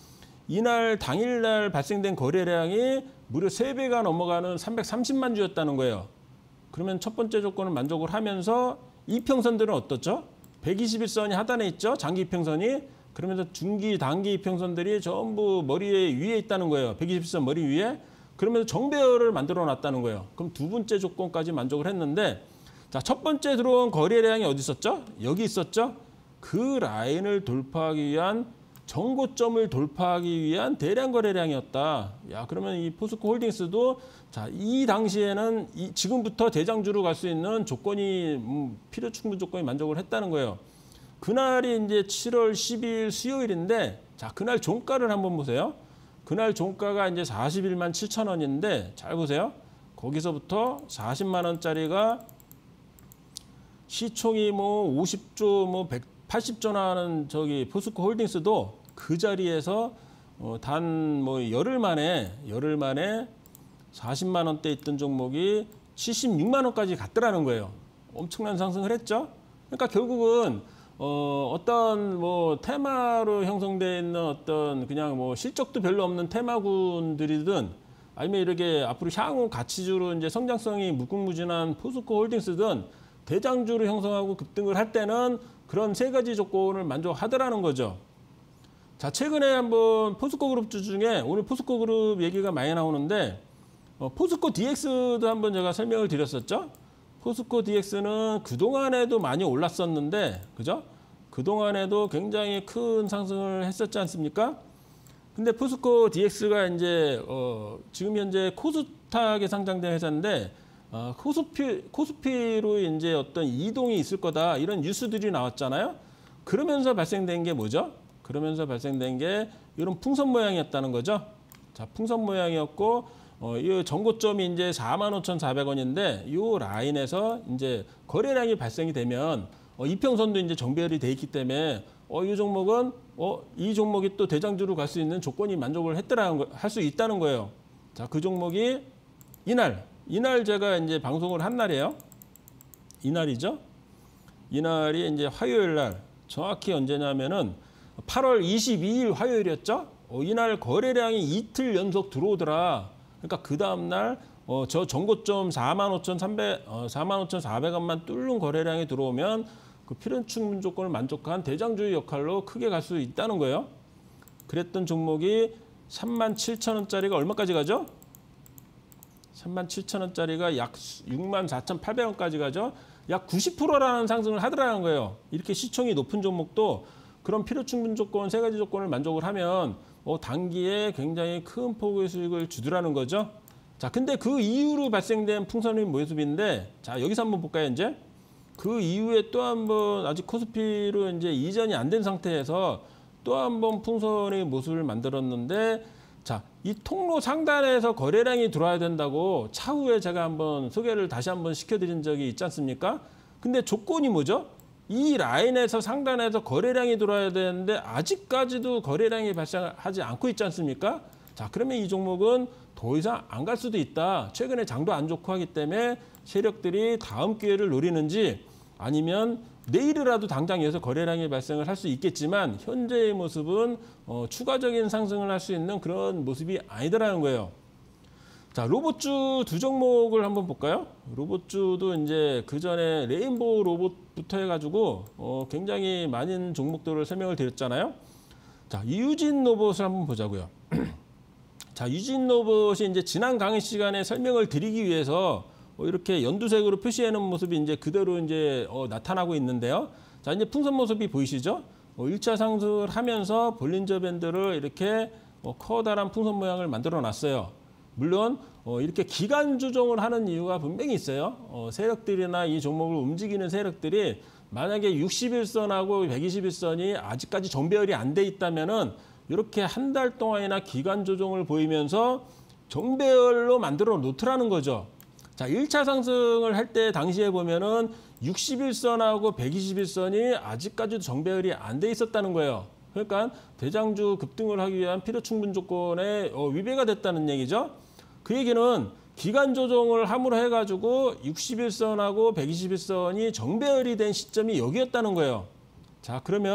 이날 당일날 발생된 거래량이 무려 3배가 넘어가는 330만 주였다는 거예요. 그러면 첫 번째 조건을 만족을 하면서 이평선들은 어떻죠? 121선이 하단에 있죠? 장기 이평선이. 그러면서 중기, 단기 이평선들이 전부 머리 위에 있다는 거예요. 121선 머리 위에. 그러면서 정배열을 만들어 놨다는 거예요. 그럼 두 번째 조건까지 만족을 했는데, 자, 첫 번째 들어온 거래량이 어디 있었죠? 여기 있었죠? 그 라인을 돌파하기 위한, 정고점을 돌파하기 위한 대량 거래량이었다. 야, 그러면 이 포스코 홀딩스도 자, 이 당시에는 지금부터 대장주로 갈 수 있는 조건이 필요 충분 조건이 만족을 했다는 거예요. 그날이 이제 7월 12일 수요일인데, 자, 그날 종가를 한번 보세요. 그날 종가가 이제 41만 7천 원인데, 잘 보세요. 거기서부터 40만 원짜리가 시총이 뭐 50조, 뭐 180조 나는 저기 포스코 홀딩스도 그 자리에서 단 뭐 열흘 만에 40만 원대 있던 종목이 76만 원까지 갔더라는 거예요. 엄청난 상승을 했죠. 그러니까 결국은 어떤 뭐 테마로 형성되어 있는 어떤 그냥 뭐 실적도 별로 없는 테마군들이든 아니면 이렇게 앞으로 향후 가치주로 이제 성장성이 무궁무진한 포스코 홀딩스든 대장주를 형성하고 급등을 할 때는 그런 세 가지 조건을 만족하더라는 거죠. 자, 최근에 한번 포스코 그룹주 중에 오늘 포스코 그룹 얘기가 많이 나오는데 포스코 DX도 한번 제가 설명을 드렸었죠. 포스코 DX는 그동안에도 많이 올랐었는데, 그죠? 그동안에도 굉장히 큰 상승을 했었지 않습니까? 근데 포스코 DX가 이제 지금 현재 코스닥에 상장된 회사인데 코스피로 이제 어떤 이동이 있을 거다 이런 뉴스들이 나왔잖아요. 그러면서 발생된 게 뭐죠? 그러면서 발생된 게 이런 풍선 모양이었다는 거죠. 자, 풍선 모양이었고 이 전고점이 이제 45,400원인데 이 라인에서 이제 거래량이 발생이 되면 이평선도 이제 정배열이 돼 있기 때문에 이 종목은 이 종목이 또 대장주로 갈 수 있는 조건이 만족을 할 수 있다는 거예요. 자, 그 종목이 이날 제가 이제 방송을 한 날이에요. 이날이죠. 이날이 이제 화요일 날, 정확히 언제냐면은 8월 22일 화요일이었죠. 이날 거래량이 이틀 연속 들어오더라. 그러니까 그 다음 날 저 전고점 45,400원만 뚫는 거래량이 들어오면 그 필요 충분 조건을 만족한 대장주의 역할로 크게 갈 수 있다는 거예요. 그랬던 종목이 37,000원짜리가 얼마까지 가죠? 37,000원짜리가 약 64,800원까지 가죠. 약 90%라는 상승을 하더라는 거예요. 이렇게 시총이 높은 종목도 그런 필요 충분 조건 세 가지 조건을 만족을 하면 단기에 굉장히 큰 폭의 수익을 주더라는 거죠. 자, 근데 그 이후로 발생된 풍선의 모습인데, 자, 여기서 한번 볼까요, 이제? 그 이후에 또 한번 아직 코스피로 이제 이전이 안 된 상태에서 또 한번 풍선의 모습을 만들었는데, 자, 이 통로 상단에서 거래량이 들어와야 된다고 차후에 제가 한번 소개를 다시 한번 시켜드린 적이 있지 않습니까? 근데 조건이 뭐죠? 이 라인에서 상단에서 거래량이 들어와야 되는데 아직까지도 거래량이 발생하지 않고 있지 않습니까? 자, 그러면 이 종목은 더 이상 안 갈 수도 있다. 최근에 장도 안 좋고 하기 때문에 세력들이 다음 기회를 노리는지 아니면 내일이라도 당장 여기서 거래량이 발생을 할 수 있겠지만 현재의 모습은 추가적인 상승을 할 수 있는 그런 모습이 아니더라는 거예요. 자, 로봇주 두 종목을 한번 볼까요? 로봇주도 이제 그 전에 레인보우 로봇부터 해가지고 굉장히 많은 종목들을 설명을 드렸잖아요. 자, 유진 로봇을 한번 보자고요. 자, 유진 로봇이 이제 지난 강의 시간에 설명을 드리기 위해서 이렇게 연두색으로 표시해 놓은 모습이 이제 그대로 이제 나타나고 있는데요. 자, 이제 풍선 모습이 보이시죠? 1차 상승을 하면서 볼린저 밴드를 이렇게 커다란 풍선 모양을 만들어 놨어요. 물론 이렇게 기간 조정을 하는 이유가 분명히 있어요. 세력들이나 이 종목을 움직이는 세력들이 만약에 61선하고 121선이 아직까지 정배열이 안 돼 있다면은 이렇게 한 달 동안이나 기간 조정을 보이면서 정배열로 만들어 놓더라는 거죠. 자, 1차 상승을 할 때 당시에 보면은 61선하고 121선이 아직까지도 정배열이 안 돼 있었다는 거예요. 그러니까 대장주 급등을 하기 위한 필요 충분 조건에 위배가 됐다는 얘기죠. 그 얘기는 기간 조정을 함으로 해가지고 61선하고 121선이 정배열이 된 시점이 여기였다는 거예요. 자, 그러면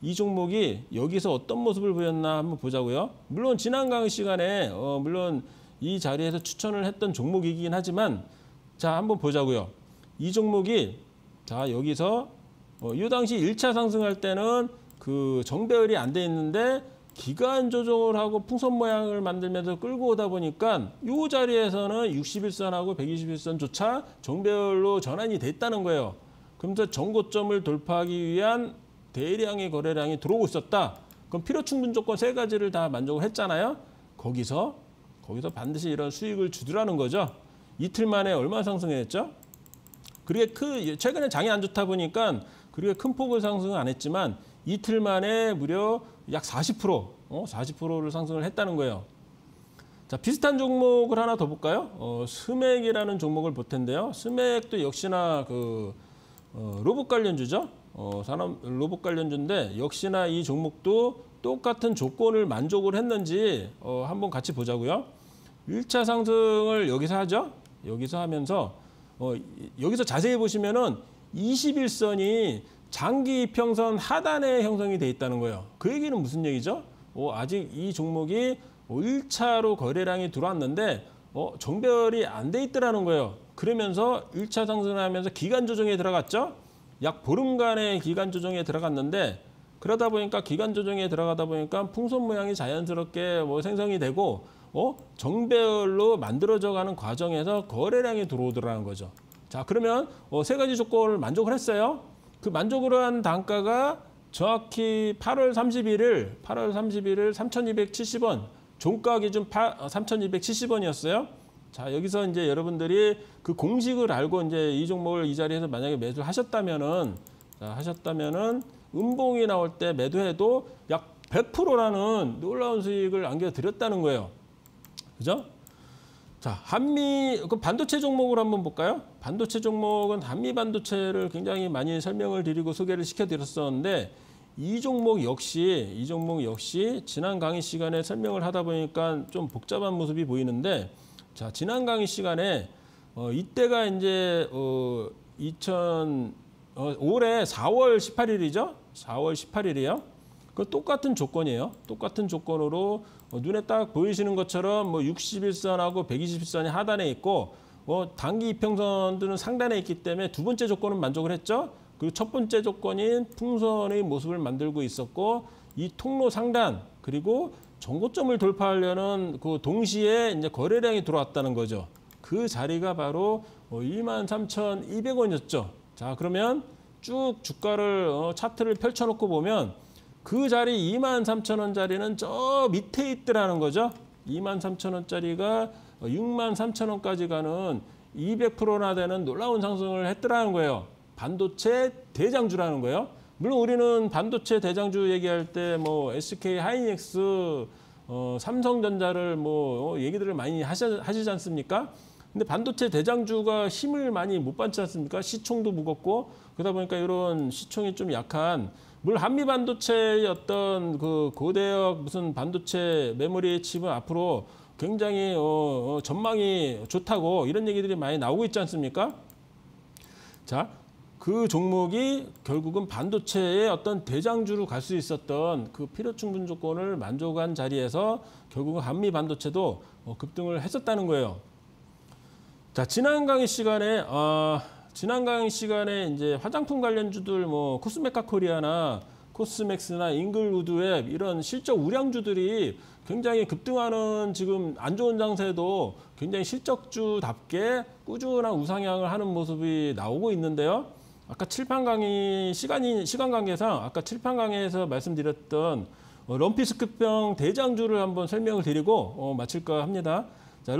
이 종목이 여기서 어떤 모습을 보였나 한번 보자고요. 물론 지난 강의 시간에 물론 이 자리에서 추천을 했던 종목이긴 하지만 자 한번 보자고요. 이 종목이 자 여기서 이 당시 1차 상승할 때는 그 정배열이 안 돼 있는데 기간 조정을 하고 풍선 모양을 만들면서 끌고 오다 보니까 이 자리에서는 61선하고 121선조차 정배열로 전환이 됐다는 거예요. 그러면서 전고점을 돌파하기 위한 대량의 거래량이 들어오고 있었다. 그럼 필요 충분 조건 세 가지를 다 만족을 했잖아요. 거기서 반드시 이런 수익을 주더라는 거죠. 이틀 만에 얼마 상승했죠? 그렇게 최근에 장이 안 좋다 보니까 그렇게 큰 폭을 상승은 안 했지만 이틀 만에 무려 약 40%를 상승을 했다는 거예요. 자, 비슷한 종목을 하나 더 볼까요? 스맥이라는 종목을 볼 텐데요. 스맥도 역시나 로봇 관련주죠. 산업 로봇 관련주인데 역시나 이 종목도 똑같은 조건을 만족을 했는지 한번 같이 보자고요. 1차 상승을 여기서 하죠. 여기서 하면서 여기서 자세히 보시면은 21선이 장기 이평선 하단에 형성이 돼 있다는 거예요. 그 얘기는 무슨 얘기죠? 아직 이 종목이 1차로 거래량이 들어왔는데 정배열이 안 돼 있더라는 거예요. 그러면서 1차 상승을 하면서 기간 조정에 들어갔죠. 약 보름간의 기간 조정에 들어갔는데 그러다 보니까 기간 조정에 들어가다 보니까 풍선 모양이 자연스럽게 생성이 되고 정배열로 만들어져 가는 과정에서 거래량이 들어오더라는 거죠. 자, 그러면 세 가지 조건을 만족을 했어요. 그 만족을 한 단가가 정확히 8월 31일 3,270원, 종가 기준 3,270원이었어요. 자, 여기서 이제 여러분들이 그 공식을 알고 이제 이 종목을 이 자리에서 만약에 매수를 하셨다면은 음봉이 나올 때 매도해도 약 100%라는 놀라운 수익을 안겨드렸다는 거예요. 그죠? 자, 그 반도체 종목을 한번 볼까요? 반도체 종목은 한미 반도체를 굉장히 많이 설명을 드리고 소개를 시켜드렸었는데 이 종목 역시 지난 강의 시간에 설명을 하다 보니까 좀 복잡한 모습이 보이는데 자, 지난 강의 시간에 이때가 이제 올해 4월 18일이죠? 4월 18일이에요. 그 똑같은 조건이에요. 똑같은 조건으로 눈에 딱 보이시는 것처럼 61선하고 121선이 하단에 있고 단기 이평선들은 상단에 있기 때문에 두 번째 조건은 만족을 했죠. 그리고 첫 번째 조건인 풍선의 모습을 만들고 있었고 이 통로 상단 그리고 정고점을 돌파하려는 그 동시에 이제 거래량이 들어왔다는 거죠. 그 자리가 바로 23,200원이었죠. 자, 그러면 쭉 주가를 차트를 펼쳐놓고 보면 그 자리 23,000원짜리는 저 밑에 있더라는 거죠. 23,000원짜리가 63,000원까지 가는 200%나 되는 놀라운 상승을 했더라는 거예요. 반도체 대장주라는 거예요. 물론 우리는 반도체 대장주 얘기할 때 SK 하이닉스, 삼성전자를 얘기들을 많이 하시지 않습니까? 근데 반도체 대장주가 힘을 많이 못 받지 않습니까? 시총도 무겁고 그러다 보니까 이런 시총이 좀 약한 물론 한미 반도체의 어떤 그 고대역 무슨 반도체 메모리 칩은 앞으로 굉장히 전망이 좋다고 이런 얘기들이 많이 나오고 있지 않습니까? 자, 그 종목이 결국은 반도체의 어떤 대장주로 갈 수 있었던 그 필요 충분 조건을 만족한 자리에서 결국은 한미 반도체도 급등을 했었다는 거예요. 자, 지난 강의 시간에 이제 화장품 관련주들 코스메카 코리아나 코스맥스나 잉글우드웹 이런 실적 우량주들이 굉장히 급등하는 지금 안 좋은 장세도 굉장히 실적주답게 꾸준한 우상향을 하는 모습이 나오고 있는데요. 아까 칠판 강의 시간 관계상 아까 칠판 강의에서 말씀드렸던 럼피스킨병 대장주를 한번 설명을 드리고 마칠까 합니다. 자,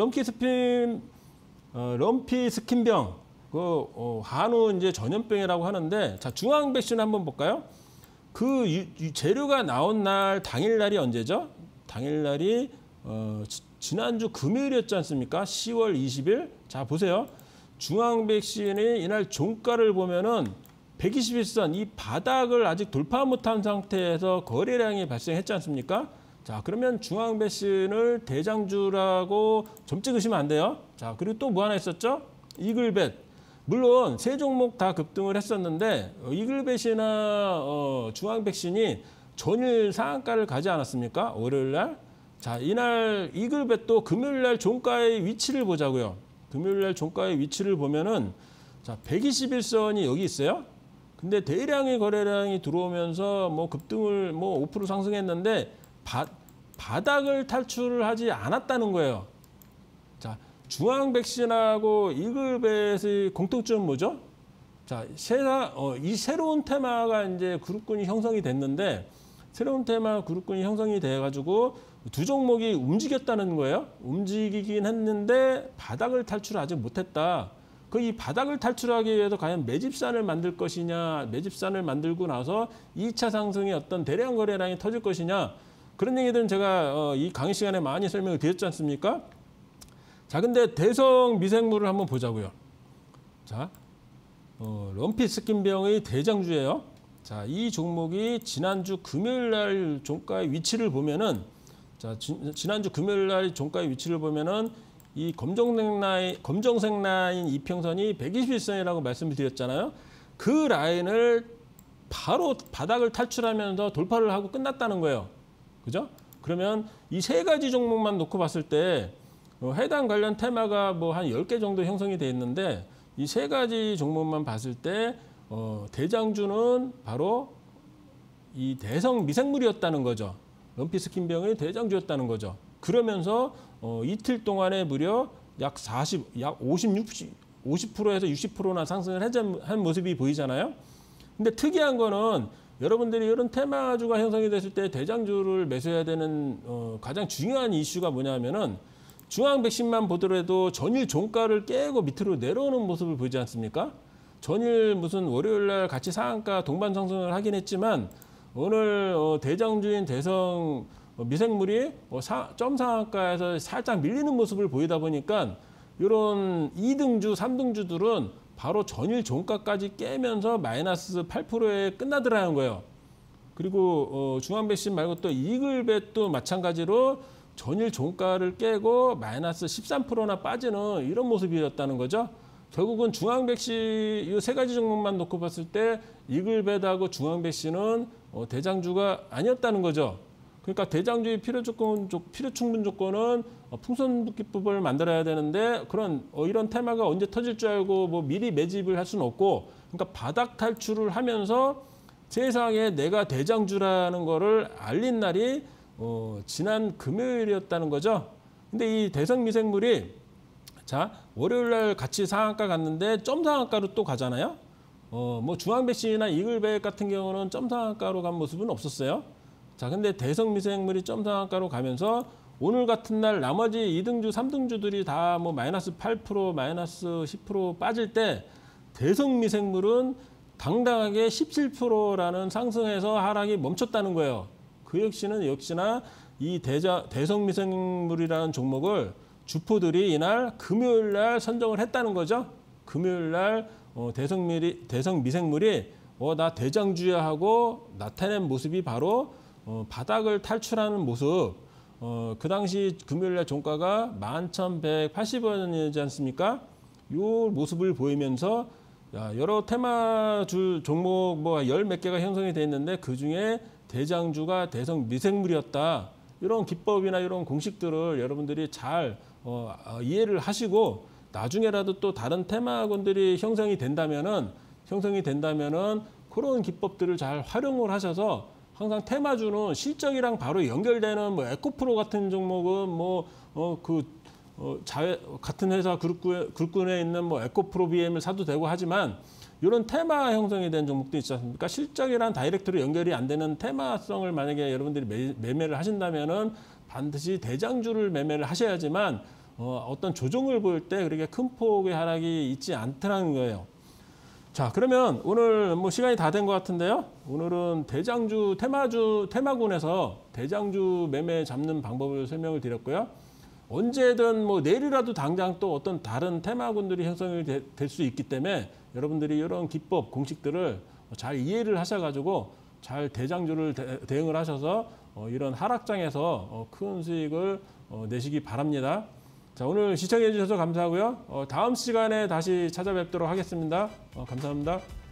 럼피스킨병 한우 이제 전염병이라고 하는데 자, 중앙 백신 한번 볼까요? 그 재료가 나온 날 당일날이 언제죠? 당일날이 지난주 금요일이었지 않습니까? 10월 20일. 자, 보세요. 중앙 백신이 이날 종가를 보면은 121선 이 바닥을 아직 돌파 못한 상태에서 거래량이 발생했지 않습니까? 자, 그러면 중앙 백신을 대장주라고 점 찍으시면 안 돼요. 자, 그리고 또 뭐 하나 있었죠? 이글벳. 물론 세 종목 다 급등을 했었는데 이글벳이나 중앙백신이 전일 상한가를 가지 않았습니까? 월요일 날. 자, 이날 이글벳도 금요일 날 종가의 위치를 보자고요. 금요일 날 종가의 위치를 보면은 자, 121선이 여기 있어요. 근데 대량의 거래량이 들어오면서 뭐 급등을 뭐 5% 상승했는데 바닥을 탈출을 하지 않았다는 거예요. 자, 중앙백신하고 이글벳의 공통점은 뭐죠? 자, 이 새로운 테마가 이제 그룹군이 형성이 됐는데 새로운 테마 그룹군이 형성이 돼가지고 두 종목이 움직였다는 거예요. 움직이긴 했는데 바닥을 탈출하지 못했다. 이 바닥을 탈출하기 위해서 과연 매집산을 만들 것이냐, 매집산을 만들고 나서 2차 상승의 어떤 대량 거래량이 터질 것이냐, 그런 얘기들은 제가 이 강의 시간에 많이 설명을 드렸지 않습니까? 자, 근데 대성 미생물을 한번 보자고요. 자, 럼피 스킨병의 대장주예요. 자, 이 종목이 지난주 금요일 날 종가의 위치를 보면은, 자, 지난주 금요일 날 종가의 위치를 보면은 이 검정색 라인 이평선이 121선이라고 말씀을 드렸잖아요. 그 라인을 바로 바닥을 탈출하면서 돌파를 하고 끝났다는 거예요. 그죠? 그러면 이 세 가지 종목만 놓고 봤을 때 해당 관련 테마가 뭐 한 10개 정도 형성이 돼 있는데 이 세 가지 종목만 봤을 때 대장주는 바로 이 대성 미생물이었다는 거죠. 럼피 스킨병의 대장주였다는 거죠. 그러면서 이틀 동안에 무려 약 50%에서 60%나 상승을 한 모습이 보이잖아요. 근데 특이한 거는 여러분들이 이런 테마주가 형성이 됐을 때 대장주를 매수해야 되는 가장 중요한 이슈가 뭐냐면은 중앙백신만 보더라도 전일 종가를 깨고 밑으로 내려오는 모습을 보이지 않습니까? 전일 무슨 월요일 날 같이 상한가 동반 상승을 하긴 했지만 오늘 대장주인 대성 미생물이 점 상한가에서 살짝 밀리는 모습을 보이다 보니까 이런 2등주, 3등주들은 바로 전일 종가까지 깨면서 마이너스 8%에 끝나더라는 거예요. 그리고 중앙백신 말고 또 이글벳도 마찬가지로 전일 종가를 깨고 마이너스 13%나 빠지는 이런 모습이었다는 거죠. 결국은 중앙백신 이 세 가지 종목만 놓고 봤을 때 이글벳하고 중앙백신은 대장주가 아니었다는 거죠. 그러니까 대장주의 필요 충분 조건은 풍선붓기법을 만들어야 되는데 이런 테마가 언제 터질 줄 알고 뭐 미리 매집을 할 수는 없고, 그러니까 바닥 탈출을 하면서 세상에 내가 대장주라는 거를 알린 날이 지난 금요일이었다는 거죠. 근데 이 대성 미생물이 자, 월요일 날 같이 상한가 갔는데 점 상한가로 또 가잖아요. 뭐 중앙백신이나 이글벳 같은 경우는 점 상한가로 간 모습은 없었어요. 자, 근데 대성 미생물이 점 상한가로 가면서 오늘 같은 날 나머지 2등주, 3등주들이 다 뭐 마이너스 8%, 마이너스 10% 빠질 때 대성 미생물은 당당하게 17%라는 상승에서 하락이 멈췄다는 거예요. 그 역시나 이 대성 미생물이라는 종목을 주포들이 이날 금요일 날 선정을 했다는 거죠. 금요일 날 대성 미생물이 나 대장주야 하고 나타낸 모습이 바로 바닥을 탈출하는 모습. 그 당시 금요일 날 종가가 11,180원이지 않습니까? 이 모습을 보이면서 여러 테마주 종목 뭐 10몇 개가 형성이 돼 있는데 그중에 대장주가 대성 미생물이었다. 이런 기법이나 이런 공식들을 여러분들이 잘 이해를 하시고 나중에라도 또 다른 테마군들이 형성이 된다면은 그런 기법들을 잘 활용을 하셔서 항상 테마주는 실적이랑 바로 연결되는 뭐 에코프로 같은 종목은 같은 회사 그룹군에 있는 뭐 에코프로 BM을 사도 되고 하지만 이런 테마 형성이 된 종목도 있지 않습니까? 실적이랑 다이렉트로 연결이 안 되는 테마성을 만약에 여러분들이 매매를 하신다면은 반드시 대장주를 매매를 하셔야지만 어떤 조정을 볼 때 그렇게 큰 폭의 하락이 있지 않더라는 거예요. 자, 그러면 오늘 뭐 시간이 다 된 것 같은데요. 오늘은 대장주 테마군에서 대장주 매매 잡는 방법을 설명을 드렸고요. 언제든 뭐 내일이라도 당장 또 어떤 다른 테마군들이 형성이 될 수 있기 때문에 여러분들이 이런 기법, 공식들을 잘 이해를 하셔가지고 잘 대장주를 대응을 하셔서 이런 하락장에서 큰 수익을 내시기 바랍니다. 자, 오늘 시청해 주셔서 감사하고요. 다음 시간에 다시 찾아뵙도록 하겠습니다. 감사합니다.